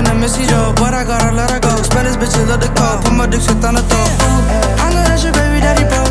in a messy though, but I gotta let her go. Spanish bitches love the call, put my dick shit on the throat. I know that's your baby daddy,